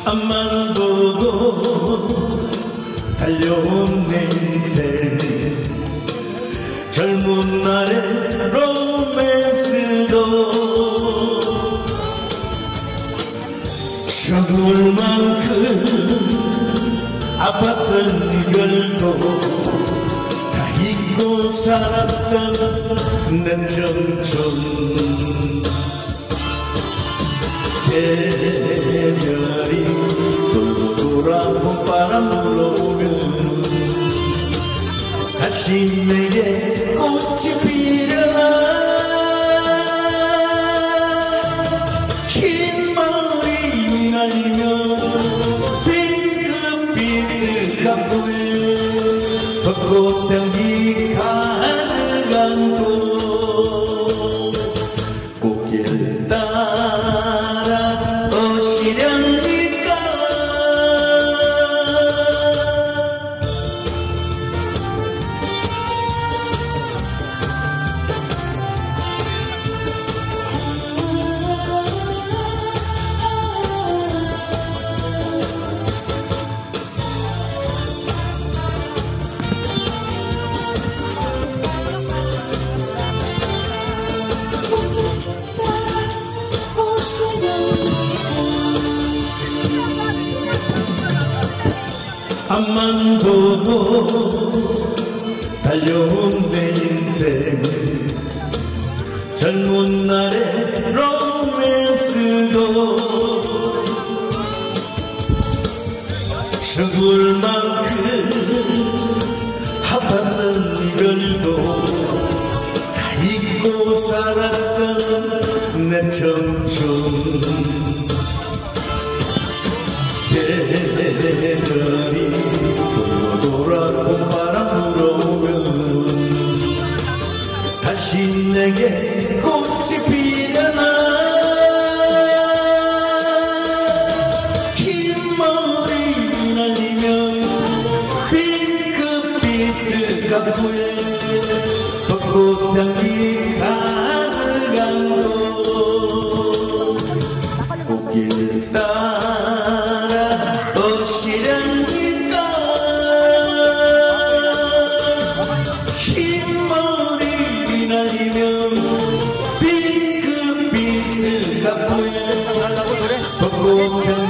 앞만 보고 달려온 내 인생 젊은 날의 로맨스도 죽을 만큼 아팠던 이별도 다 잊고 살았던 내 청춘 계절이 돌고 돌아 봄바람 불어오면 다시 내게 꽃이 피려나 흰 머리 날리며 핑크빛을 가꾸에 벚꽃향기 가득한 곳 꽃길 따라 오시렵니까 앞만 보고 달려온 내 인생 젊은 날의 로맨스도 죽을 만큼 아팠던 이별도 다 잊고 살았던 내 청춘 계절이 돌고 돌아 봄바람 불어오면 다시 내게 꽃이 피려나 흰 머리 날리며 핑크빛을 가꾸에 벚꽃향기 가득한 곳 꽃길 따라 오시렵니까 흰 머리 날리며 핑크빛을 가꾸에 벚꽃향기